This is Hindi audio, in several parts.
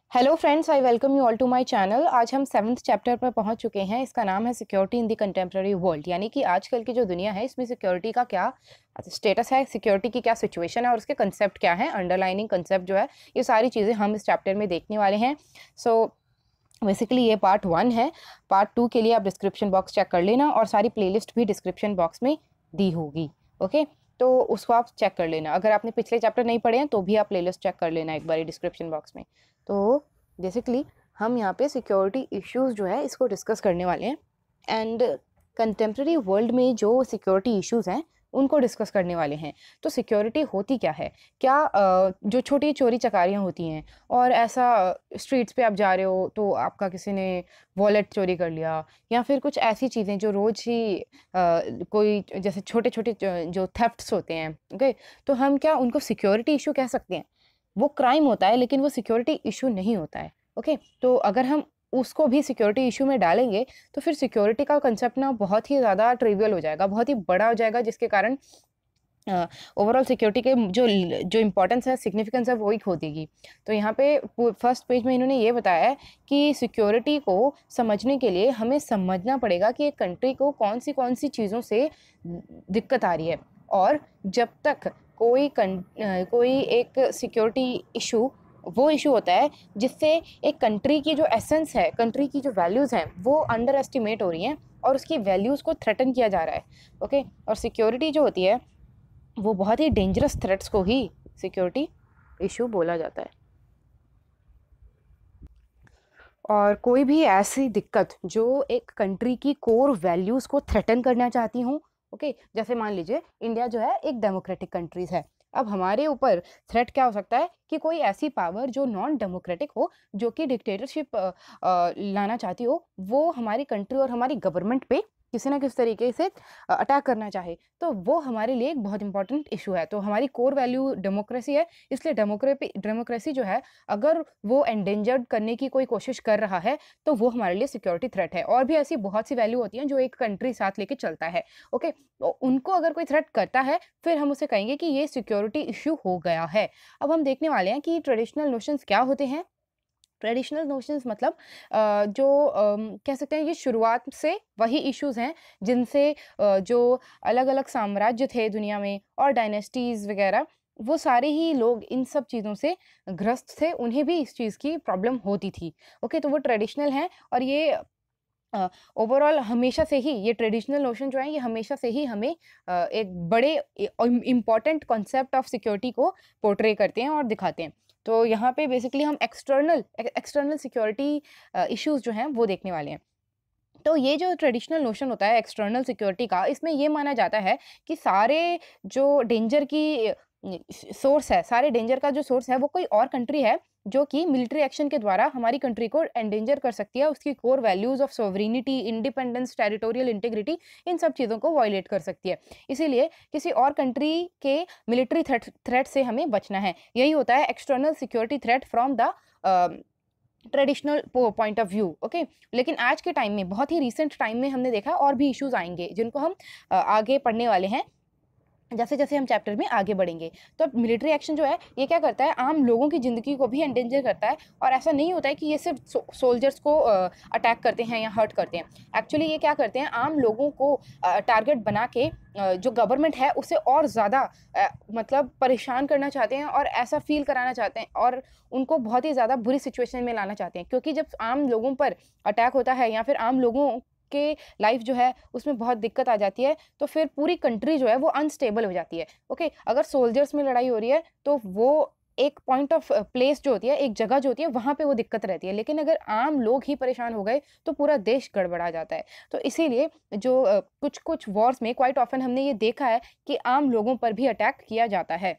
Hello friends, I welcome you all to my channel. आज हम 7th चैप्टर पर पहुंच चुके हैं। इसका नाम है security in the contemporary world, यानी कि आजकल की जो दुनिया है इसमें सिक्योरिटी का क्या स्टेटस है, सिक्योरिटी की क्या सिचुएशन है और उसके कंसेप्ट क्या है, अंडरलाइनिंग कंसेप्ट जो है, ये सारी चीज़ें हम इस चैप्टर में देखने वाले हैं। सो बेसिकली ये पार्ट 1 है। पार्ट 2 के लिए आप डिस्क्रिप्शन बॉक्स चेक कर लेना और सारी प्लेलिस्ट भी डिस्क्रिप्शन बॉक्स में दी होगी। ओके, तो उसको आप चेक कर लेना। अगर आपने पिछले चैप्टर नहीं पढ़े हैं तो भी आप प्लेलिस्ट चेक कर लेना एक बार डिस्क्रिप्शन बॉक्स में। तो बेसिकली हम यहाँ पे सिक्योरिटी इश्यूज जो है इसको डिस्कस करने वाले हैं एंड कंटेम्प्रेरी वर्ल्ड में जो सिक्योरिटी इश्यूज हैं उनको डिस्कस करने वाले हैं। तो सिक्योरिटी होती क्या है, क्या जो छोटी चोरी चकारियाँ होती हैं और ऐसा स्ट्रीट्स पे आप जा रहे हो तो आपका किसी ने वॉलेट चोरी कर लिया, या फिर कुछ ऐसी चीज़ें जो रोज़ ही कोई जैसे छोटे छोटे जो थेफ्ट्स होते हैं, ओके, तो हम क्या उनको सिक्योरिटी इशू कह सकते हैं? वो क्राइम होता है लेकिन वो सिक्योरिटी इशू नहीं होता है। ओके, तो अगर हम उसको भी सिक्योरिटी इशू में डालेंगे तो फिर सिक्योरिटी का कंसेप्ट ना बहुत ही ज़्यादा ट्रिवियल हो जाएगा, बहुत ही बड़ा हो जाएगा, जिसके कारण ओवरऑल सिक्योरिटी के जो जो इम्पोर्टेंस है, सिग्निफिकेंस है, वो ही खो देगी। तो यहाँ पे फर्स्ट पेज में इन्होंने ये बताया है कि सिक्योरिटी को समझने के लिए हमें समझना पड़ेगा कि एक कंट्री को कौन सी चीज़ों से दिक्कत आ रही है, और जब तक कोई एक सिक्योरिटी इशू वो इशू होता है जिससे एक कंट्री की जो एसेंस है, कंट्री की जो वैल्यूज़ हैं, वो अंडर एस्टिमेट हो रही हैं और उसकी वैल्यूज़ को थ्रेटन किया जा रहा है। ओके, और सिक्योरिटी जो होती है वो बहुत ही डेंजरस थ्रेट्स को ही सिक्योरिटी इशू बोला जाता है। और कोई भी ऐसी दिक्कत जो एक कंट्री की कोर वैल्यूज़ को थ्रेटन करना चाहती हूँ, ओके, जैसे मान लीजिए इंडिया जो है एक डेमोक्रेटिक कंट्रीज़ है। अब हमारे ऊपर थ्रेट क्या हो सकता है कि कोई ऐसी पावर जो नॉन डेमोक्रेटिक हो, जो कि डिक्टेटरशिप लाना चाहती हो, वो हमारी कंट्री और हमारी गवर्नमेंट पे किसी ना किसी तरीके से अटैक करना चाहे, तो वो हमारे लिए एक बहुत इंपॉर्टेंट इशू है। तो हमारी कोर वैल्यू डेमोक्रेसी है, इसलिए डेमोक्रेसी जो है, अगर वो एंडेंजर्ड करने की कोई कोशिश कर रहा है तो वो हमारे लिए सिक्योरिटी थ्रेट है। और भी ऐसी बहुत सी वैल्यू होती हैं जो एक कंट्री साथ लेके चलता है। ओके, तो उनको अगर कोई थ्रेट करता है फिर हम उसे कहेंगे कि ये सिक्योरिटी इशू हो गया है। अब हम देखने वाले हैं कि ट्रेडिशनल नोशंस क्या होते हैं। ट्रेडिशनल नोशंस मतलब जो कह सकते हैं ये शुरुआत से वही इश्यूज़ हैं जिनसे जो अलग-अलग साम्राज्य थे दुनिया में और डायनेस्टीज़ वगैरह, वो सारे ही लोग इन सब चीज़ों से ग्रस्त थे, उन्हें भी इस चीज़ की प्रॉब्लम होती थी। ओके, तो वो ट्रेडिशनल हैं और ये ओवरऑल हमेशा से ही ये ट्रेडिशनल नोशन जो है ये हमेशा से ही हमें एक बड़े इम्पॉर्टेंट कॉन्सेप्ट ऑफ सिक्योरिटी को पोर्ट्रे करते हैं और दिखाते हैं। तो यहाँ पे बेसिकली हम एक्सटर्नल सिक्योरिटी इश्यूज जो हैं वो देखने वाले हैं। तो ये जो ट्रेडिशनल नोशन होता है एक्सटर्नल सिक्योरिटी का, इसमें ये माना जाता है कि सारे जो डेंजर की सोर्स है, सारे डेंजर का जो सोर्स है वो कोई और कंट्री है जो कि मिलिट्री एक्शन के द्वारा हमारी कंट्री को एंडेंजर कर सकती है, उसकी core values of sovereignty, independence, territorial integrity, इन सब चीज़ों को वायलेट कर सकती है। इसीलिए किसी और कंट्री के मिलिट्री थ्रेट से हमें बचना है। यही होता है external security threat from the traditional point of view. Okay, लेकिन आज के टाइम में, बहुत ही रिसेंट टाइम में हमने देखा और भी इश्यूज आएंगे जिनको हम आगे पढ़ने वाले हैं जैसे जैसे हम चैप्टर में आगे बढ़ेंगे। तो मिलिट्री एक्शन जो है ये क्या करता है, आम लोगों की ज़िंदगी को भी एंडेंजर करता है। और ऐसा नहीं होता है कि ये सिर्फ सोल्जर्स को अटैक करते हैं या हर्ट करते हैं। एक्चुअली ये क्या करते हैं, आम लोगों को टारगेट बना के जो गवर्नमेंट है उसे और ज़्यादा मतलब परेशान करना चाहते हैं और ऐसा फील कराना चाहते हैं और उनको बहुत ही ज़्यादा बुरी सिचुएशन में लाना चाहते हैं। क्योंकि जब आम लोगों पर अटैक होता है या फिर आम लोगों के लाइफ जो है उसमें बहुत दिक्कत आ जाती है, तो फिर पूरी कंट्री जो है वो अनस्टेबल हो जाती है। ओके, अगर सोल्जर्स में लड़ाई हो रही है तो वो एक पॉइंट ऑफ प्लेस जो होती है, एक जगह जो होती है, वहाँ पे वो दिक्कत रहती है। लेकिन अगर आम लोग ही परेशान हो गए तो पूरा देश गड़बड़ा जाता है। तो इसीलिए जो कुछ वॉर्स में क्वाइट ऑफन हमने ये देखा है कि आम लोगों पर भी अटैक किया जाता है।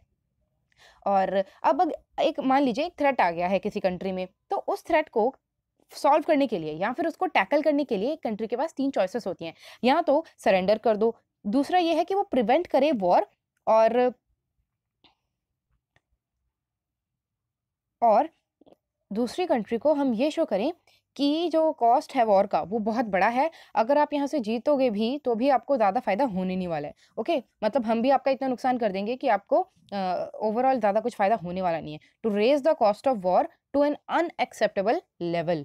और अब एक मान लीजिए एक थ्रेट आ गया है किसी कंट्री में, तो उस थ्रेट को सॉल्व करने के लिए या फिर उसको टैकल करने के लिए कंट्री के पास 3 चॉइसेस होती हैं। या तो सरेंडर कर दो, दूसरा ये है कि वो प्रिवेंट करे वॉर, और और दूसरी कंट्री को हम ये शो करें कि जो कॉस्ट है वॉर का वो बहुत बड़ा है। अगर आप यहाँ से जीतोगे भी तो भी आपको ज़्यादा फ़ायदा होने नहीं वाला है। ओके, मतलब हम भी आपका इतना नुकसान कर देंगे कि आपको ओवरऑल ज़्यादा कुछ फ़ायदा होने वाला नहीं है। To raise the cost of war to an unacceptable level.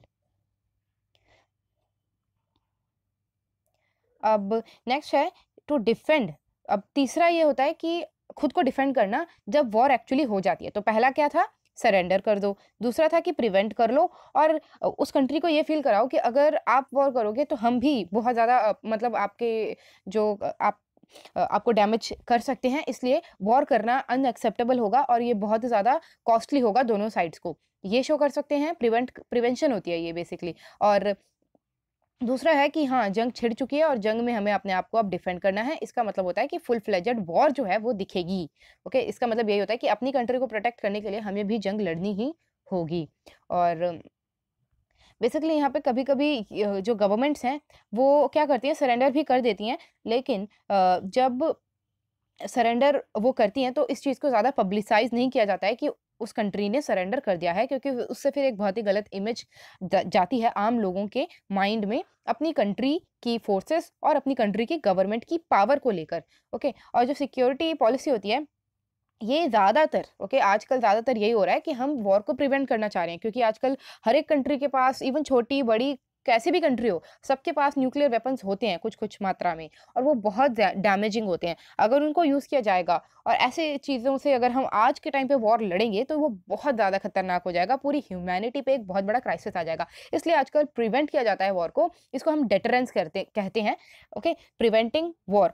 अब नेक्स्ट है टू डिफेंड। अब तीसरा ये होता है कि खुद को डिफेंड करना जब वॉर एक्चुअली हो जाती है। तो पहला क्या था, सरेंडर कर दो। दूसरा था कि प्रिवेंट कर लो और उस कंट्री को ये फील कराओ कि अगर आप वॉर करोगे तो हम भी बहुत ज़्यादा मतलब आपके जो आपको डैमेज कर सकते हैं, इसलिए वॉर करना अनएक्सेप्टेबल होगा और ये बहुत ज़्यादा कॉस्टली होगा दोनों साइड्स को। ये शो कर सकते हैं, प्रिवेंशन होती है ये बेसिकली। और दूसरा है कि हाँ, जंग छिड़ चुकी है और जंग में हमें अपने आप को अब डिफेंड करना है। इसका मतलब होता है कि फुल फ्लेजेड वॉर जो है वो दिखेगी। ओके, इसका मतलब यही होता है कि अपनी कंट्री को प्रोटेक्ट करने के लिए हमें भी जंग लड़नी ही होगी। और बेसिकली यहाँ पे कभी-कभी जो गवर्नमेंट्स हैं वो क्या करती हैं, सरेंडर भी कर देती हैं। लेकिन जब सरेंडर वो करती हैं तो इस चीज़ को ज़्यादा पब्लिसाइज़ नहीं किया जाता है कि उस कंट्री ने सरेंडर कर दिया है, क्योंकि उससे फिर एक बहुत ही गलत इमेज जाती है आम लोगों के माइंड में अपनी कंट्री की फोर्सेस और अपनी कंट्री की गवर्नमेंट की पावर को लेकर। ओके, और जो सिक्योरिटी पॉलिसी होती है ये ज़्यादातर आजकल ज़्यादातर यही हो रहा है कि हम वॉर को प्रिवेंट करना चाह रहे हैं, क्योंकि आजकल हर एक कंट्री के पास, इवन छोटी बड़ी कैसी भी कंट्री हो, सबके पास न्यूक्लियर वेपन्स होते हैं कुछ-कुछ मात्रा में और वो बहुत डैमेजिंग होते हैं। अगर उनको यूज़ किया जाएगा और ऐसे चीज़ों से अगर हम आज के टाइम पे वॉर लड़ेंगे तो वो बहुत ज़्यादा खतरनाक हो जाएगा, पूरी ह्यूमैनिटी पे एक बहुत बड़ा क्राइसिस आ जाएगा। इसलिए आजकल प्रिवेंट किया जाता है वॉर को, इसको हम डेटरेंस कहते हैं। ओके, प्रिवेंटिंग वॉर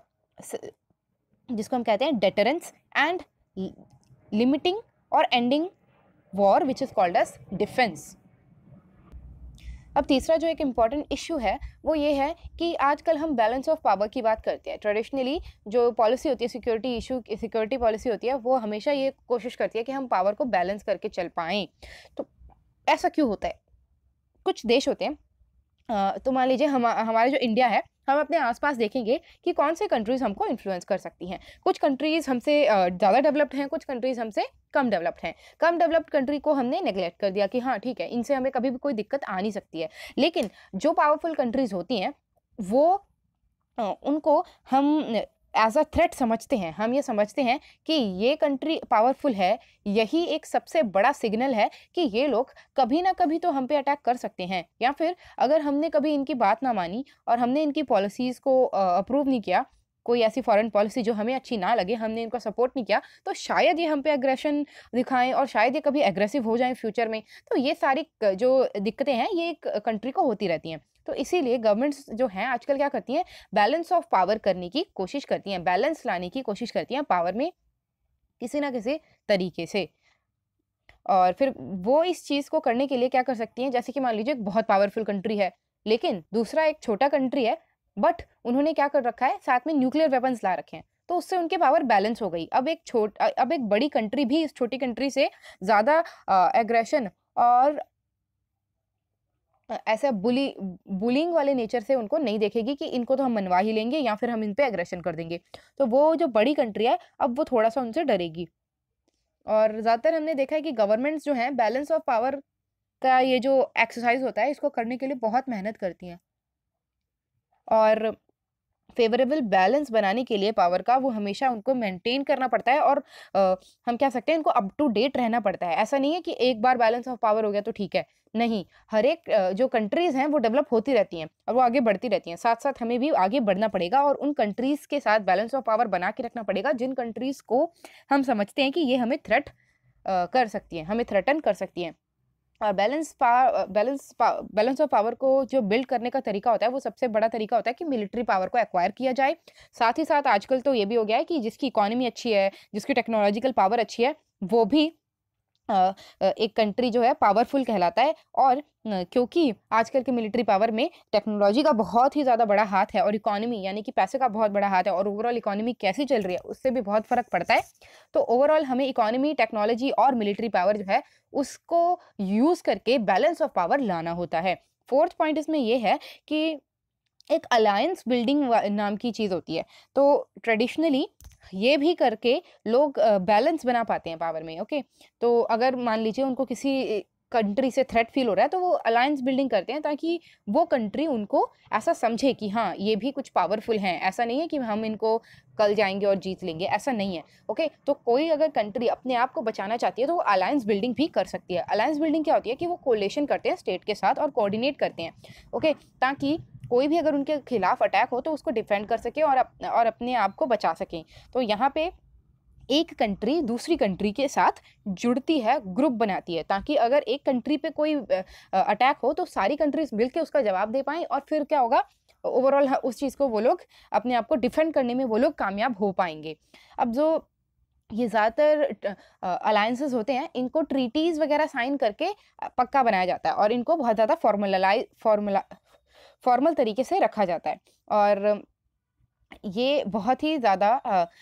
जिसको हम कहते हैं डेटरेंस एंड लिमिटिंग और ending war which is called as defence. अब तीसरा जो एक इम्पॉर्टेंट इश्यू है वो ये है कि आजकल हम बैलेंस ऑफ पावर की बात करते हैं। ट्रेडिशनली जो पॉलिसी होती है, सिक्योरिटी पॉलिसी होती है, वो हमेशा ये कोशिश करती है कि हम पावर को बैलेंस करके चल पाएं। तो ऐसा क्यों होता है? कुछ देश होते हैं, तो मान लीजिए हमारे जो इंडिया है, हम अपने आसपास देखेंगे कि कौन से कंट्रीज़ हमको इन्फ्लुएंस कर सकती हैं। कुछ कंट्रीज़ हमसे ज़्यादा डेवलप्ड हैं, कुछ कंट्रीज़ हमसे कम डेवलप्ड हैं। कम डेवलप्ड कंट्री को हमने नेग्लेक्ट कर दिया कि हाँ ठीक है, इनसे हमें कभी भी कोई दिक्कत आ नहीं सकती है। लेकिन जो पावरफुल कंट्रीज़ होती हैं वो उनको हम एज़ अ थ्रेट समझते हैं। हम ये समझते हैं कि ये कंट्री पावरफुल है, यही एक सबसे बड़ा सिग्नल है कि ये लोग कभी ना कभी तो हम पे अटैक कर सकते हैं, या फिर अगर हमने कभी इनकी बात ना मानी और हमने इनकी पॉलिसीज़ को अप्रूव नहीं किया, कोई ऐसी फॉरेन पॉलिसी जो हमें अच्छी ना लगे, हमने इनका सपोर्ट नहीं किया, तो शायद ये हम पे एग्रेशन दिखाएँ और शायद ये कभी एग्रेसिव हो जाएँ फ्यूचर में। तो ये सारी जो दिक्कतें हैं, ये एक कंट्री को होती रहती हैं। तो इसीलिए गवर्नमेंट्स जो हैं आजकल क्या करती हैं, बैलेंस ऑफ पावर करने की कोशिश करती हैं, बैलेंस लाने की कोशिश करती हैं पावर में किसी ना किसी तरीके से। और फिर वो इस चीज़ को करने के लिए क्या कर सकती हैं, जैसे कि मान लीजिए एक बहुत पावरफुल कंट्री है, लेकिन दूसरा एक छोटा कंट्री है, बट उन्होंने क्या कर रखा है, साथ में न्यूक्लियर वेपन्स ला रखे हैं। तो उससे उनकी पावर बैलेंस हो गई। अब एक बड़ी कंट्री भी इस छोटी कंट्री से ज़्यादा एग्रेशन और ऐसा बुलिंग वाले नेचर से उनको नहीं देखेगी कि इनको तो हम मनवा ही लेंगे या फिर हम इन पे एग्रेशन कर देंगे। तो वो जो बड़ी कंट्री है, अब वो थोड़ा-सा उनसे डरेगी। और ज़्यादातर हमने देखा है कि गवर्नमेंट्स जो हैं बैलेंस ऑफ पावर का ये जो एक्सरसाइज़ होता है, इसको करने के लिए बहुत मेहनत करती हैं। और फेवरेबल बैलेंस बनाने के लिए पावर का वो हमेशा उनको मेंटेन करना पड़ता है और हम कह सकते हैं इनको अप टू डेट रहना पड़ता है। ऐसा नहीं है कि एक बार बैलेंस ऑफ पावर हो गया तो ठीक है। नहीं, हर एक जो कंट्रीज़ हैं वो डेवलप होती रहती हैं और वो आगे बढ़ती रहती हैं। साथ-साथ हमें भी आगे बढ़ना पड़ेगा और उन कंट्रीज़ के साथ बैलेंस ऑफ पावर बना के रखना पड़ेगा जिन कंट्रीज़ को हम समझते हैं कि ये हमें कर सकती हैं, हमें थ्रेटन कर सकती हैं। और बैलेंस ऑफ पावर को जो बिल्ड करने का तरीका होता है, वो सबसे बड़ा तरीका होता है कि मिलिट्री पावर को एक्वायर किया जाए। साथ ही साथ आजकल तो ये भी हो गया है कि जिसकी इकोनॉमी अच्छी है, जिसकी टेक्नोलॉजिकल पावर अच्छी है, वो भी एक कंट्री जो है पावरफुल कहलाता है। और क्योंकि आजकल के मिलिट्री पावर में टेक्नोलॉजी का बहुत ही ज़्यादा बड़ा हाथ है और इकोनॉमी यानी कि पैसे का बहुत बड़ा हाथ है और ओवरऑल इकोनॉमी कैसी चल रही है उससे भी बहुत फ़र्क पड़ता है। तो ओवरऑल हमें इकोनॉमी, टेक्नोलॉजी और मिलिट्री पावर जो है उसको यूज़ करके बैलेंस ऑफ पावर लाना होता है। फोर्थ पॉइंट इसमें ये है कि एक अलायंस बिल्डिंग नाम की चीज़ होती है। तो ट्रेडिशनली ये भी करके लोग बैलेंस बना पाते हैं पावर में। ओके, तो अगर मान लीजिए उनको किसी कंट्री से थ्रेट फील हो रहा है तो वो अलायंस बिल्डिंग करते हैं ताकि वो कंट्री उनको ऐसा समझे कि हाँ ये भी कुछ पावरफुल हैं। ऐसा नहीं है कि हम इनको कल जाएंगे और जीत लेंगे, ऐसा नहीं है। ओके, तो कोई अगर कंट्री अपने आप को बचाना चाहती है तो वो अलायंस बिल्डिंग भी कर सकती है। अलायंस बिल्डिंग क्या होती है कि वो कोलेशन करते हैं स्टेट के साथ और कोऑर्डिनेट करते हैं। ओके, ताकि कोई भी अगर उनके खिलाफ अटैक हो तो उसको डिफेंड कर सके और अपने आप को बचा सके। तो यहाँ पे एक कंट्री दूसरी कंट्री के साथ जुड़ती है, ग्रुप बनाती है, ताकि अगर एक कंट्री पे कोई अटैक हो तो सारी कंट्रीज मिलकर उसका जवाब दे पाएं और फिर क्या होगा, ओवरऑल उस चीज़ को वो लोग अपने आप को डिफेंड करने में वो लोग कामयाब हो पाएंगे। अब जो ये ज़्यादातर अलायंसेस होते हैं इनको ट्रीटीज़ वगैरह साइन करके पक्का बनाया जाता है और इनको बहुत ज़्यादा फॉर्मल तरीके से रखा जाता है। और ये बहुत ही ज़्यादा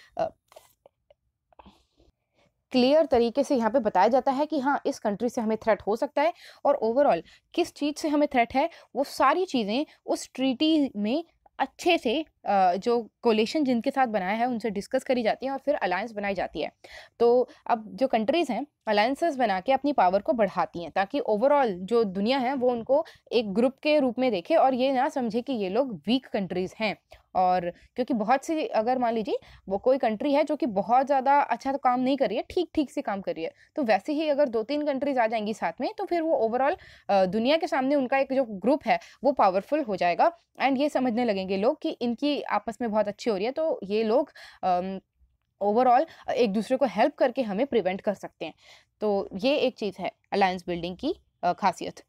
क्लियर तरीके से यहाँ पे बताया जाता है कि हाँ इस कंट्री से हमें थ्रेट हो सकता है और ओवरऑल किस चीज़ से हमें थ्रेट है वो सारी चीज़ें उस ट्रीटी में अच्छे से जो कोलेशन जिनके साथ बनाया है उनसे डिस्कस करी जाती है और फिर अलायंस बनाई जाती है। तो अब जो कंट्रीज़ हैं अलायंसेस बना के अपनी पावर को बढ़ाती हैं ताकि ओवरऑल जो दुनिया है वो उनको एक ग्रुप के रूप में देखे और ये ना समझे कि ये लोग वीक कंट्रीज़ हैं। और क्योंकि बहुत सी अगर मान लीजिए वो कोई कंट्री है जो कि बहुत ज़्यादा अच्छा तो काम नहीं कर रही है, ठीक-ठीक से काम कर रही है, तो वैसे ही अगर 2-3 कंट्रीज़ आ जाएँगी साथ में तो फिर वो ओवरऑल दुनिया के सामने उनका एक जो ग्रुप है वो पावरफुल हो जाएगा एंड ये समझने लगेंगे लोग कि इनकी आपस में बहुत अच्छी हो रही है, तो ये लोग ओवरऑल एक दूसरे को हेल्प करके हमें प्रिवेंट कर सकते हैं। तो ये एक चीज़ है अलायंस बिल्डिंग की खासियत।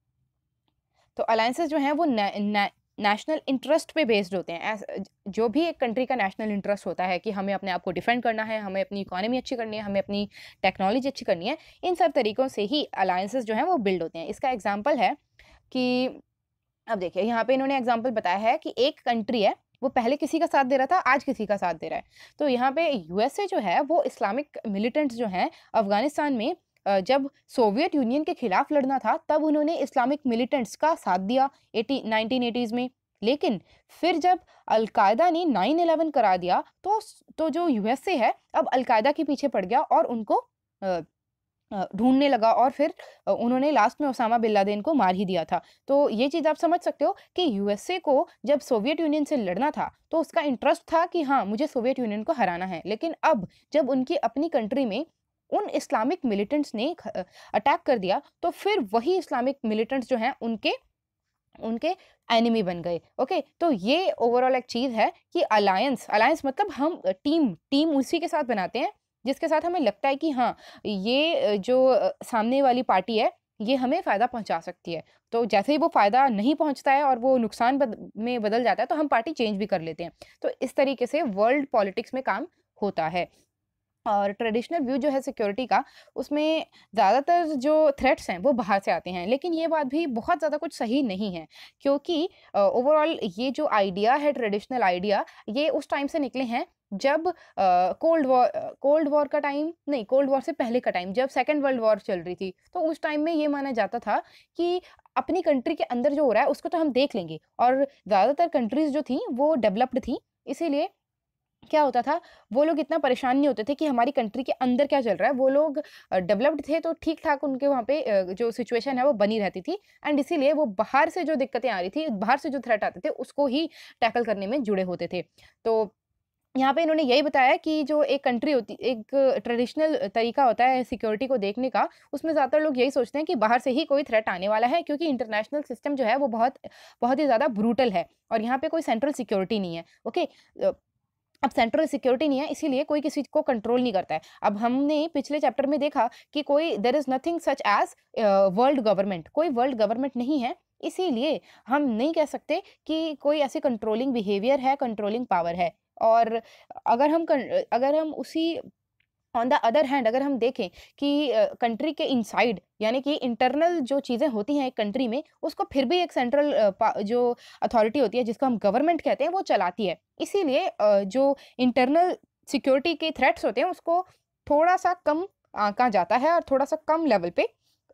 तो अलायंसेस जो हैं वो नेशनल इंटरेस्ट पे बेस्ड होते हैं। जो भी एक कंट्री का नेशनल इंटरेस्ट होता है कि हमें अपने आप को डिफेंड करना है, हमें अपनी इकोनॉमी अच्छी करनी है, हमें अपनी टेक्नोलॉजी अच्छी करनी है, इन सब तरीकों से ही अलायंसेस जो हैं वो बिल्ड होते हैं। इसका एग्जांपल है कि अब देखिए यहाँ पे इन्होंने एग्जांपल बताया है कि एक कंट्री है वो पहले किसी का साथ दे रहा था, आज किसी का साथ दे रहा है। तो यहाँ पे यूएसए जो है वो इस्लामिक मिलिटेंट्स जो हैं अफगानिस्तान में जब सोवियत यूनियन के खिलाफ लड़ना था तब उन्होंने इस्लामिक मिलिटेंट्स का साथ दिया 1980s में। लेकिन फिर जब अलकायदा ने 9/11 करा दिया तो जो यूएसए है अब अलकायदा के पीछे पड़ गया और उनको ढूंढने लगा और फिर उन्होंने लास्ट में ओसामा बिन लादेन को मार ही दिया था। तो ये चीज़ आप समझ सकते हो कि यूएसए को जब सोवियत यूनियन से लड़ना था तो उसका इंटरेस्ट था कि हाँ मुझे सोवियत यूनियन को हराना है। लेकिन अब जब उनकी अपनी कंट्री में उन इस्लामिक मिलिटेंट्स ने अटैक कर दिया तो फिर वही इस्लामिक मिलिटेंट्स जो हैं उनके उनके एनिमी बन गए। ओके, तो ये ओवरऑल एक चीज़ है कि अलायंस मतलब हम टीम उसी के साथ बनाते हैं जिसके साथ हमें लगता है कि हाँ ये जो सामने वाली पार्टी है ये हमें फ़ायदा पहुंचा सकती है। तो जैसे ही वो फ़ायदा नहीं पहुंचता है और वो नुकसान में बदल जाता है तो हम पार्टी चेंज भी कर लेते हैं। तो इस तरीके से वर्ल्ड पॉलिटिक्स में काम होता है। और ट्रेडिशनल व्यू जो है सिक्योरिटी का, उसमें ज़्यादातर जो थ्रेट्स हैं वो बाहर से आते हैं, लेकिन ये बात भी बहुत ज़्यादा कुछ सही नहीं है क्योंकि ओवरऑल ये जो आइडिया है ट्रेडिशनल आइडिया ये उस टाइम से निकले हैं जब कोल्ड वॉर का टाइम नहीं, कोल्ड वॉर से पहले का टाइम जब सेकेंड वर्ल्ड वॉर चल रही थी तो उस टाइम में ये माना जाता था कि अपनी कंट्री के अंदर जो हो रहा है उसको तो हम देख लेंगे। और ज़्यादातर कंट्रीज जो थी वो डेवलप्ड थी, इसीलिए क्या होता था वो लोग इतना परेशान नहीं होते थे कि हमारी कंट्री के अंदर क्या चल रहा है। वो लोग डेवलप्ड थे तो ठीक ठाक उनके वहाँ पे जो सिचुएशन है वो बनी रहती थी एंड इसीलिए वो बाहर से जो दिक्कतें आ रही थी, बाहर से जो थ्रेट आते थे उसको ही टैकल करने में जुड़े होते थे। तो यहाँ पे इन्होंने यही बताया कि जो एक कंट्री होती, एक ट्रेडिशनल तरीका होता है सिक्योरिटी को देखने का, उसमें ज़्यादातर लोग यही सोचते हैं कि बाहर से ही कोई थ्रेट आने वाला है क्योंकि इंटरनेशनल सिस्टम जो है वो बहुत बहुत ही ज़्यादा ब्रूटल है और यहाँ पे कोई सेंट्रल सिक्योरिटी नहीं है। ओके, अब सेंट्रल सिक्योरिटी नहीं है इसीलिए कोई किसी को कंट्रोल नहीं करता है। अब हमने पिछले चैप्टर में देखा कि कोई there is nothing such as world government, कोई वर्ल्ड गवर्नमेंट नहीं है, इसीलिए हम नहीं कह सकते कि कोई ऐसी कंट्रोलिंग बिहेवियर है, कंट्रोलिंग पावर है। और अगर हम उसी ऑन द अदर हैंड अगर हम देखें कि कंट्री के इनसाइड यानी कि इंटरनल जो चीज़ें होती हैं एक कंट्री में उसको फिर भी एक सेंट्रल जो अथॉरिटी होती है जिसको हम गवर्नमेंट कहते हैं वो चलाती है। इसीलिए जो इंटरनल सिक्योरिटी के थ्रेट्स होते हैं उसको थोड़ा सा कम आंका जाता है और थोड़ा सा कम लेवल पे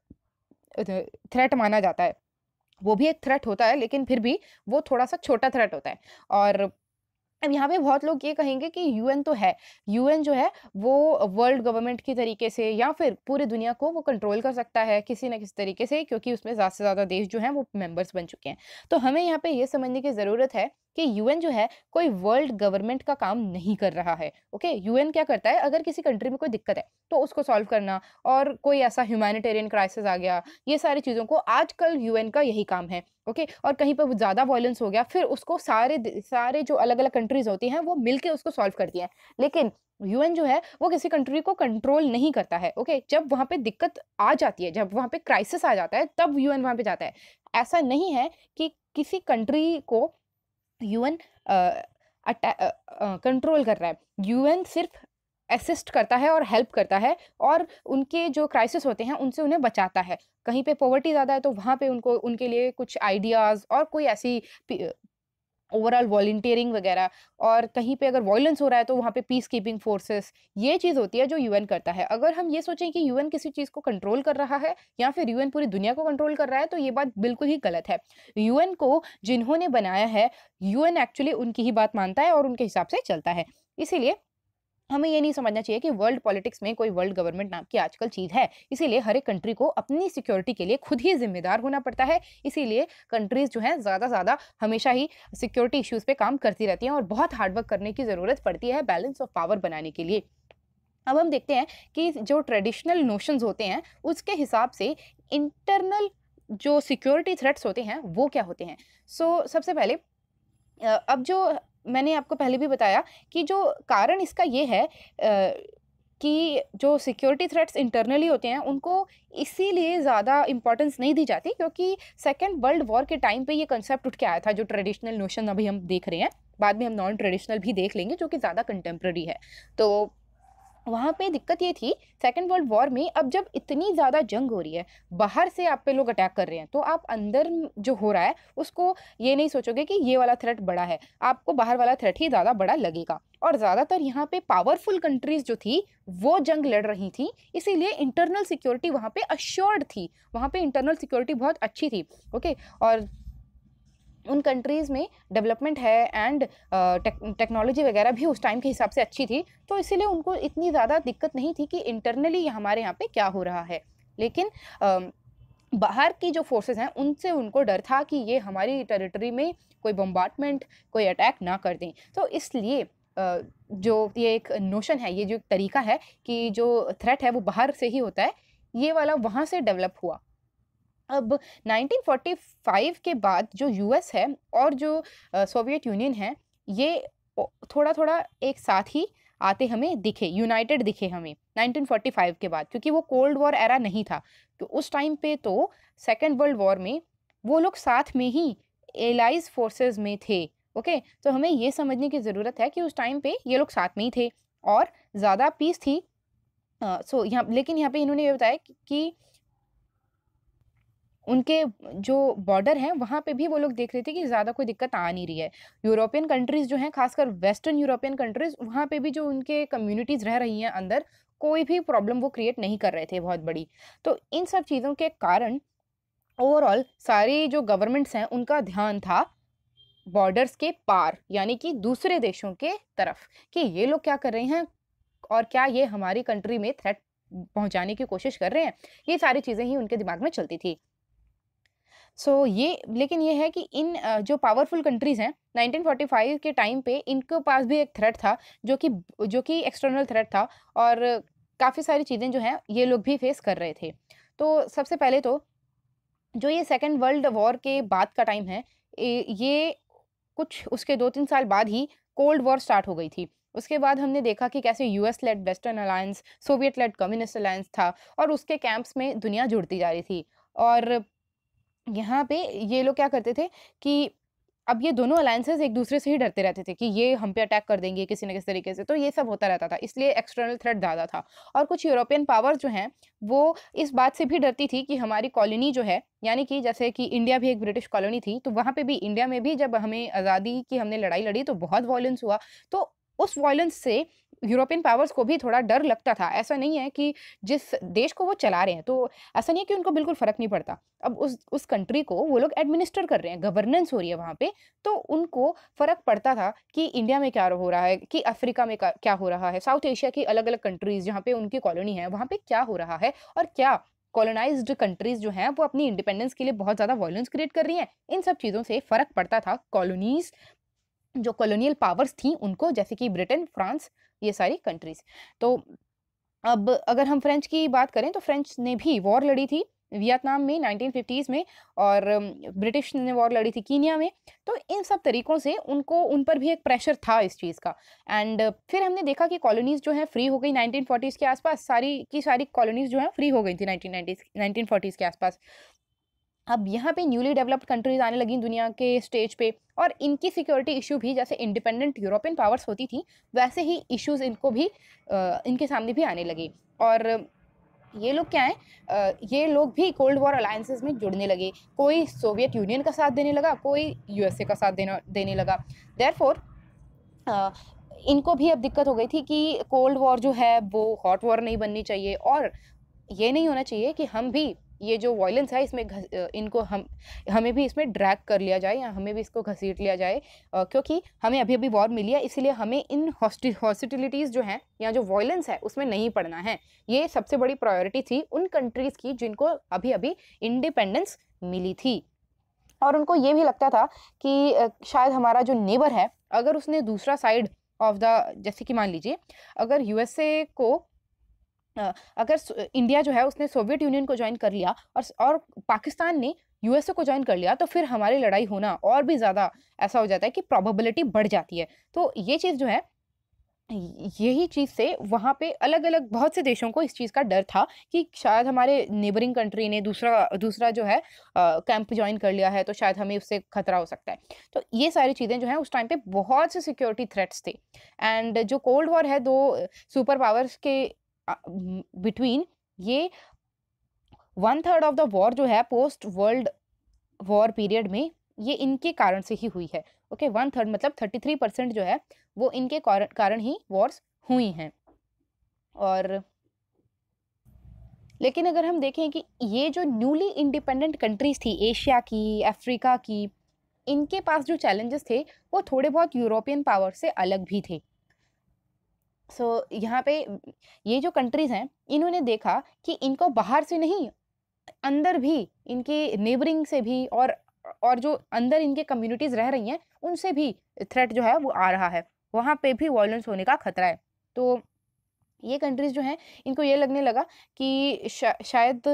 थ्रेट माना जाता है। वो भी एक थ्रेट होता है लेकिन फिर भी वो थोड़ा सा छोटा थ्रेट होता है। और अब यहाँ पे बहुत लोग ये कहेंगे कि यूएन तो है, यूएन जो है वो वर्ल्ड गवर्नमेंट की तरीके से या फिर पूरी दुनिया को वो कंट्रोल कर सकता है किसी न किसी तरीके से, क्योंकि उसमें ज़्यादा से ज़्यादा देश जो हैं वो मेंबर्स बन चुके हैं। तो हमें यहाँ पे ये समझने की ज़रूरत है कि यूएन जो है कोई वर्ल्ड गवर्नमेंट का काम नहीं कर रहा है। ओके, यूएन क्या करता है, अगर किसी कंट्री में कोई दिक्कत है तो उसको सॉल्व करना, और कोई ऐसा ह्यूमैनिटेरियन क्राइसिस आ गया, ये सारी चीज़ों को आजकल यूएन का यही काम है। ओके, और कहीं पे ज़्यादा वायलेंस हो गया, फिर उसको सारे जो अलग-अलग कंट्रीज़ होती हैं वो मिलके उसको सॉल्व करती हैं। लेकिन यूएन जो है वो किसी कंट्री को कंट्रोल नहीं करता है। ओके, जब वहाँ पे दिक्कत आ जाती है, जब वहाँ पे क्राइसिस आ जाता है, तब यूएन वहाँ पे जाता है। ऐसा नहीं है कि किसी कंट्री को यूएन कंट्रोल कर रहा है। यूएन सिर्फ असिस्ट करता है और हेल्प करता है, और उनके जो क्राइसिस होते हैं उनसे उन्हें बचाता है। कहीं पे पॉवर्टी ज़्यादा है तो वहाँ पे उनको उनके लिए कुछ आइडियाज़ और कोई ऐसी ओवरऑल वॉलंटियरिंग वगैरह, और कहीं पे अगर वॉयलेंस हो रहा है तो वहाँ पे पीस कीपिंग फोर्सेस, ये चीज़ होती है जो यूएन करता है। अगर हम ये सोचें कि यूएन किसी चीज़ को कंट्रोल कर रहा है या फिर यूएन पूरी दुनिया को कंट्रोल कर रहा है, तो ये बात बिल्कुल ही गलत है। यूएन को जिन्होंने बनाया है, यूएन एक्चुअली उनकी ही बात मानता है और उनके हिसाब से चलता है। इसीलिए हमें ये नहीं समझना चाहिए कि वर्ल्ड पॉलिटिक्स में कोई वर्ल्ड गवर्नमेंट नाम की आजकल चीज़ है। इसीलिए हर एक कंट्री को अपनी सिक्योरिटी के लिए खुद ही ज़िम्मेदार होना पड़ता है। इसीलिए कंट्रीज़ जो हैं ज़्यादा से ज़्यादा हमेशा ही सिक्योरिटी इश्यूज़ पे काम करती रहती हैं, और बहुत हार्ड वर्क करने की ज़रूरत पड़ती है बैलेंस ऑफ पावर बनाने के लिए। अब हम देखते हैं कि जो ट्रेडिशनल नोशंस होते हैं, उसके हिसाब से इंटरनल जो सिक्योरिटी थ्रेट्स होते हैं, वो क्या होते हैं? सबसे पहले अब जो मैंने आपको पहले भी बताया कि जो कारण इसका ये है कि जो सिक्योरिटी थ्रेट्स इंटरनली होते हैं उनको इसीलिए ज़्यादा इम्पोर्टेंस नहीं दी जाती, क्योंकि सेकेंड वर्ल्ड वॉर के टाइम पे ये कंसेप्ट उठ के आया था, जो ट्रेडिशनल नोशन अभी हम देख रहे हैं। बाद में हम नॉन ट्रेडिशनल भी देख लेंगे जो कि ज़्यादा कंटेम्प्रेरी है। तो वहाँ पे दिक्कत ये थी सेकेंड वर्ल्ड वॉर में, अब जब इतनी ज़्यादा जंग हो रही है, बाहर से आप पे लोग अटैक कर रहे हैं, तो आप अंदर जो हो रहा है उसको ये नहीं सोचोगे कि ये वाला थ्रेट बड़ा है, आपको बाहर वाला थ्रेट ही ज़्यादा बड़ा लगेगा। और ज़्यादातर यहाँ पे पावरफुल कंट्रीज़ जो थी वो जंग लड़ रही थी, इसीलिए इंटरनल सिक्योरिटी वहाँ पे अश्योर्ड थी, वहाँ पे इंटरनल सिक्योरिटी बहुत अच्छी थी। ओके, और उन कंट्रीज़ में डेवलपमेंट है एंड टेक्नोलॉजी वगैरह भी उस टाइम के हिसाब से अच्छी थी, तो इसीलिए उनको इतनी ज़्यादा दिक्कत नहीं थी कि इंटरनली हमारे यहाँ पे क्या हो रहा है। लेकिन बाहर की जो फोर्सेस हैं उनसे उनको डर था कि ये हमारी टेरिटरी में कोई बम्बार्टमेंट, कोई अटैक ना कर दें। तो इसलिए जो ये एक नोशन है, ये जो एक तरीका है कि जो थ्रेट है वो बाहर से ही होता है, ये वाला वहाँ से डेवलप हुआ। अब 1945 के बाद जो यूएस है और जो सोवियत यूनियन है, ये थोड़ा-थोड़ा एक साथ ही आते हमें दिखे, यूनाइटेड दिखे हमें 1945 के बाद, क्योंकि वो कोल्ड वॉर एरा नहीं था। तो उस टाइम पे तो सेकंड वर्ल्ड वॉर में वो लोग साथ में ही एलाइज़ फोर्सेस में थे। ओके? तो हमें ये समझने की ज़रूरत है कि उस टाइम पे ये लोग साथ में ही थे और ज़्यादा पीस थी। यहाँ लेकिन यहाँ पे इन्होंने ये बताया कि उनके जो बॉर्डर हैं, वहाँ पे भी वो लोग देख रहे थे कि ज़्यादा कोई दिक्कत आ नहीं रही है। यूरोपियन कंट्रीज़ जो हैं, ख़ासकर वेस्टर्न यूरोपियन कंट्रीज़, वहाँ पे भी जो उनके कम्युनिटीज़ रह रही हैं अंदर, कोई भी प्रॉब्लम वो क्रिएट नहीं कर रहे थे बहुत बड़ी। तो इन सब चीज़ों के कारण ओवरऑल सारी जो गवर्नमेंट्स हैं, उनका ध्यान था बॉर्डर्स के पार, यानी कि दूसरे देशों के तरफ, कि ये लोग क्या कर रहे हैं और क्या ये हमारी कंट्री में थ्रेट पहुँचाने की कोशिश कर रहे हैं। ये सारी चीज़ें ही उनके दिमाग में चलती थी। ये लेकिन ये है कि इन जो पावरफुल कंट्रीज़ हैं 1945 के टाइम पे इनके पास भी एक थ्रेट था, जो कि एक्सटर्नल थ्रेट था, और काफ़ी सारी चीज़ें जो हैं ये लोग भी फेस कर रहे थे। तो सबसे पहले तो जो ये सेकंड वर्ल्ड वॉर के बाद का टाइम है, ये कुछ उसके 2-3 साल बाद ही कोल्ड वॉर स्टार्ट हो गई थी। उसके बाद हमने देखा कि कैसे US led western alliance, Soviet led communist alliance था, और उसके कैंप्स में दुनिया जुड़ती जा रही थी। और यहाँ पे ये लोग क्या करते थे कि अब ये दोनों अलायंसेस एक दूसरे से ही डरते रहते थे कि ये हम पे अटैक कर देंगे किसी न किसी तरीके से, तो ये सब होता रहता था, इसलिए एक्सटर्नल थ्रेट ज़्यादा था। और कुछ यूरोपियन पावर्स जो हैं, वो इस बात से भी डरती थी कि हमारी कॉलोनी जो है, यानी कि जैसे कि इंडिया भी एक ब्रिटिश कॉलोनी थी, तो वहाँ पे भी, इंडिया में भी जब हमें आज़ादी की हमने लड़ाई लड़ी तो बहुत वॉयलेंस हुआ। तो उस वायलेंस से यूरोपियन पावर्स को भी थोड़ा डर लगता था। ऐसा नहीं है कि जिस देश को वो चला रहे हैं, तो ऐसा नहीं है कि उनको बिल्कुल फ़र्क नहीं पड़ता। अब उस कंट्री को वो लोग एडमिनिस्टर कर रहे हैं, गवर्नेंस हो रही है वहाँ पे, तो उनको फ़र्क पड़ता था कि इंडिया में क्या हो रहा है, कि अफ्रीका में क्या हो रहा है, साउथ एशिया की अलग-अलग कंट्रीज़ जहाँ पे उनकी कॉलोनी है, वहाँ पे क्या हो रहा है और क्या कॉलोनाइज़्ड कंट्रीज़ जो हैं, वो अपनी इंडिपेंडेंस के लिए बहुत ज़्यादा वॉयलेंस क्रिएट कर रही हैं। इन सब चीज़ों से फ़र्क पड़ता था कॉलोनीज़ जो कॉलोनियल पावर्स थी उनको, जैसे कि ब्रिटेन, फ्रांस, ये सारी कंट्रीज़। तो अब अगर हम फ्रेंच की बात करें तो फ्रेंच ने भी वॉर लड़ी थी वियतनाम में 1950s में, और ब्रिटिश ने वॉर लड़ी थी कीनिया में। तो इन सब तरीकों से उनको उन पर भी एक प्रेशर था इस चीज़ का। एंड फिर हमने देखा कि कॉलोनीज़ जो हैं फ्री हो गई 1940s के आसपास, सारी की सारी कॉलोनीज़ जो हैं फ्री हो गई थी 1940s के आसपास। अब यहाँ पे न्यूली डेवलप्ड कंट्रीज आने लगी दुनिया के स्टेज पे, और इनकी सिक्योरिटी इशू भी जैसे इंडिपेंडेंट यूरोपियन पावर्स होती थी, वैसे ही इश्यूज इनको भी इनके सामने भी आने लगे। और ये लोग क्या है, ये लोग भी कोल्ड वॉर अलायंसेस में जुड़ने लगे। कोई सोवियत यूनियन का साथ देने लगा, कोई यूएसए का साथ देने लगा। देयरफॉर इनको भी अब दिक्कत हो गई थी कि कोल्ड वॉर जो है वो हॉट वॉर नहीं बननी चाहिए, और ये नहीं होना चाहिए कि हम भी ये जो वॉयलेंस है इसमें इनको हमें भी इसमें ड्रैग कर लिया जाए, या हमें भी इसको घसीट लिया जाए, क्योंकि हमें अभी-अभी वॉर मिली है, इसीलिए हमें इन हॉस्टिलिटीज़ जो हैं या जो वॉयलेंस है उसमें नहीं पड़ना है। ये सबसे बड़ी प्रायोरिटी थी उन कंट्रीज़ की जिनको अभी-अभी इंडिपेंडेंस मिली थी। और उनको ये भी लगता था कि शायद हमारा जो नेबर है, अगर उसने दूसरा साइड ऑफ द, जैसे कि मान लीजिए अगर यूएसए को अगर इंडिया जो है उसने सोवियत यूनियन को ज्वाइन कर लिया, और पाकिस्तान ने यूएसए को ज्वाइन कर लिया, तो फिर हमारी लड़ाई होना और भी ज़्यादा ऐसा हो जाता है कि प्रोबेबिलिटी बढ़ जाती है। तो ये चीज़ जो है, यही चीज़ से वहाँ पे अलग-अलग बहुत से देशों को इस चीज़ का डर था कि शायद हमारे नेबरिंग कंट्री ने दूसरा दूसरा जो है कैंप जॉइन कर लिया है, तो शायद हमें उससे खतरा हो सकता है। तो ये सारी चीज़ें जो हैं उस टाइम पे बहुत से सिक्योरिटी थ्रेट्स थे। एंड जो कोल्ड वॉर है 2 सुपर पावर्स के बिटवीन, ये 1/3 ऑफ द वॉर जो है पोस्ट वर्ल्ड वॉर पीरियड में, ये इनके कारण से ही हुई है। ओके, 1/3 मतलब 33% जो है वो इनके कारण ही वॉर्स हुई हैं। और लेकिन अगर हम देखें कि ये जो न्यूली इंडिपेंडेंट कंट्रीज थी एशिया की, अफ्रीका की, इनके पास जो चैलेंजेस थे वो थोड़े बहुत यूरोपियन पावर से अलग भी थे। यहाँ पे ये जो कंट्रीज हैं, इन्होंने देखा कि इनको बाहर से नहीं, अंदर भी, इनके नेबरिंग से भी, और जो अंदर इनके कम्युनिटीज़ रह रही हैं, उनसे भी थ्रेट जो है वो आ रहा है। वहाँ पे भी वॉयलेंस होने का खतरा है। तो ये कंट्रीज़ जो हैं, इनको ये लगने लगा कि शायद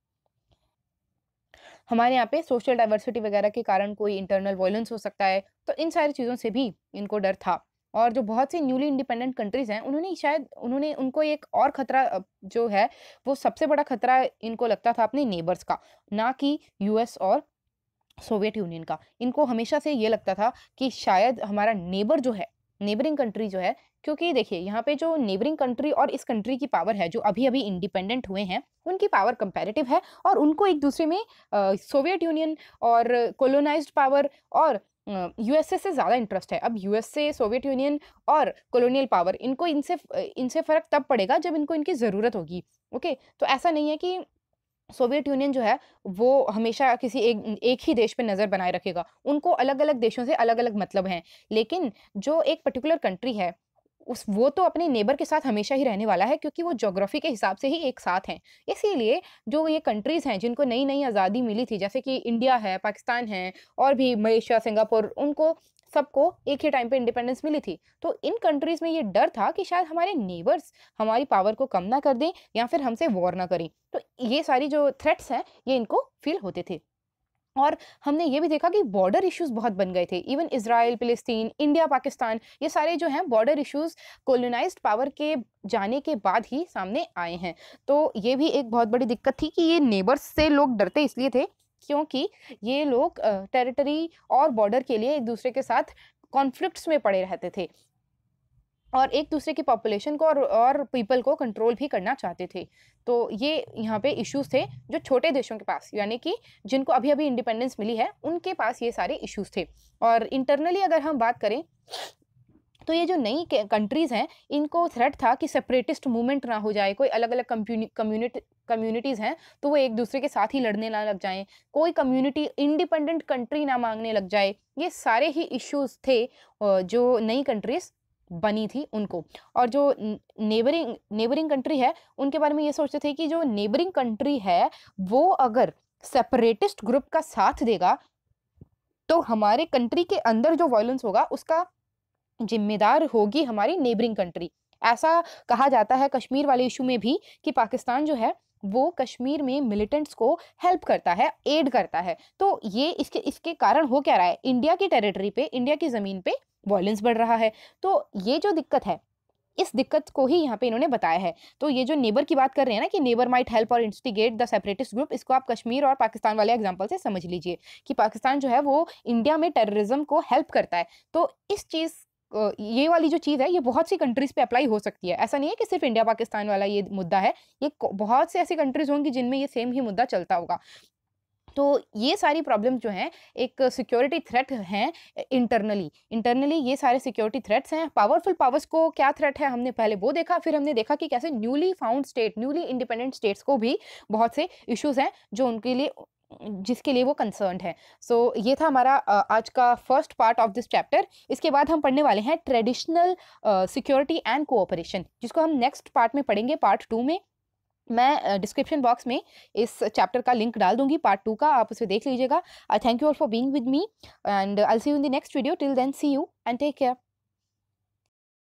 हमारे यहाँ पे सोशल डाइवर्सिटी वगैरह के कारण कोई इंटरनल वॉयलेंस हो सकता है। तो इन सारी चीज़ों से भी इनको डर था। और जो बहुत सी न्यूली इंडिपेंडेंट कंट्रीज़ हैं, उन्होंने उनको एक और खतरा जो है, वो सबसे बड़ा खतरा इनको लगता था अपने नेबर्स का, ना कि यूएस और सोवियत यूनियन का। इनको हमेशा से ये लगता था कि शायद हमारा नेबर जो है, नेबरिंग कंट्री जो है, क्योंकि देखिए यहाँ पे जो नेबरिंग कंट्री और इस कंट्री की पावर है, जो अभी-अभी इंडिपेंडेंट हुए हैं, उनकी पावर कंपैरेटिव है, और उनको एक दूसरे में सोवियत यूनियन और कोलोनाइज्ड पावर और यूएसए से ज़्यादा इंटरेस्ट है। अब यूएसए, सोवियत यूनियन और कॉलोनियल पावर, इनको इनसे फ़र्क तब पड़ेगा जब इनको इनकी ज़रूरत होगी। ओके? तो ऐसा नहीं है कि सोवियत यूनियन जो है वो हमेशा किसी एक ही देश पे नज़र बनाए रखेगा। उनको अलग-अलग देशों से अलग-अलग मतलब हैं। लेकिन जो एक पर्टिकुलर कंट्री है, उस वो तो अपने नेबर के साथ हमेशा ही रहने वाला है, क्योंकि वो ज्योग्राफी के हिसाब से ही एक साथ हैं। इसीलिए जो ये कंट्रीज़ हैं जिनको नई-नई आज़ादी मिली थी, जैसे कि इंडिया है, पाकिस्तान है, और भी मलेशिया, सिंगापुर, उनको सबको एक ही टाइम पे इंडिपेंडेंस मिली थी। तो इन कंट्रीज़ में ये डर था कि शायद हमारे नेबर्स हमारी पावर को कम ना कर दें, या फिर हमसे वॉर ना करें। तो ये सारी जो थ्रेट्स हैं, ये इनको फ़ील होते थे। और हमने ये भी देखा कि बॉर्डर इश्यूज़ बहुत बन गए थे। Even Israel, Palestine, India, Pakistan, ये सारे जो हैं बॉर्डर इश्यूज़ कोलोनाइज़्ड पावर के जाने के बाद ही सामने आए हैं। तो ये भी एक बहुत बड़ी दिक्कत थी कि ये नेबर्स से लोग डरते इसलिए थे, क्योंकि ये लोग टेरिटरी और बॉर्डर के लिए एक-दूसरे के साथ कॉन्फ्लिक्ट्स में पड़े रहते थे। और एक दूसरे की पॉपुलेशन को और पीपल को कंट्रोल भी करना चाहते थे। तो ये यहाँ पे इश्यूज़ थे जो छोटे देशों के पास, यानी कि जिनको अभी-अभी इंडिपेंडेंस मिली है, उनके पास ये सारे इश्यूज़ थे। और इंटरनली अगर हम बात करें, तो ये जो नई कंट्रीज़ हैं, इनको थ्रेट था कि सेपरेटिस्ट मूवमेंट ना हो जाए, कोई अलग-अलग कम्युनिटीज़ हैं, तो वो एक-दूसरे के साथ ही लड़ने ना लग जाएँ, कोई कम्युनिटी इंडिपेंडेंट कंट्री ना माँगने लग जाए। ये सारे ही इश्यूज़ थे जो नई कंट्रीज़ बनी थी उनको। और जो नेबरिंग नेबरिंग कंट्री है, उनके बारे में ये सोचते थे कि जो नेबरिंग कंट्री है, वो अगर सेपरेटिस्ट ग्रुप का साथ देगा, तो हमारे कंट्री के अंदर जो वॉयलेंस होगा, उसका ज़िम्मेदार होगी हमारी नेबरिंग कंट्री। ऐसा कहा जाता है कश्मीर वाले इश्यू में भी कि पाकिस्तान जो है वो कश्मीर में मिलिटेंट्स को हेल्प करता है, एड करता है। तो ये इसके इसके कारण हो क्या रहा है, इंडिया की टेरिटरी पे, इंडिया की ज़मीन पे वॉयलेंस बढ़ रहा है। तो ये जो दिक्कत है, इस दिक्कत को ही यहाँ पे इन्होंने बताया है। तो ये जो नेबर की बात कर रहे हैं ना कि नेबर माइट हेल्प और इंस्टिगेट द सेपरेटिस्ट ग्रुप, इसको आप कश्मीर और पाकिस्तान वाले एग्जांपल से समझ लीजिए कि पाकिस्तान जो है वो इंडिया में टेररिज्म को हेल्प करता है। तो इस चीज़ ये वाली जो चीज़ है, ये बहुत सी कंट्रीज़ पे अप्लाई हो सकती है। ऐसा नहीं है कि सिर्फ़ इंडिया पाकिस्तान वाला ये मुद्दा है, ये को बहुत से ऐसी कंट्रीज़ होंगी जिनमें ये सेम ही मुद्दा चलता होगा। तो ये सारी प्रॉब्लम जो हैं, एक सिक्योरिटी थ्रेट हैं इंटरनली। इंटरनली ये सारे सिक्योरिटी थ्रेट्स हैं। पावरफुल पावर्स को क्या थ्रेट है, हमने पहले वो देखा, फिर हमने देखा कि कैसे newly found state, newly independent states को भी बहुत से इश्यूज़ हैं जो उनके लिए जिसके लिए वो कंसर्न्ड है। सो ये था हमारा आज का first part of this chapter. इसके बाद हम पढ़ने वाले हैं ट्रेडिशनल सिक्योरिटी एंड कोऑपरेशन, जिसको हम नेक्स्ट पार्ट में पढ़ेंगे, पार्ट 2 में। मैं डिस्क्रिप्शन बॉक्स में इस चैप्टर का लिंक डाल दूँगी पार्ट 2 का, आप उसे देख लीजिएगा। Thank you all for being with me and I will see you in the next video. Till then see you and take care.